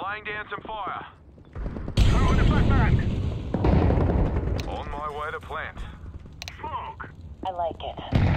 Laying down some fire. Throwing a flashbang. On my way to plant. Smoke. I like it.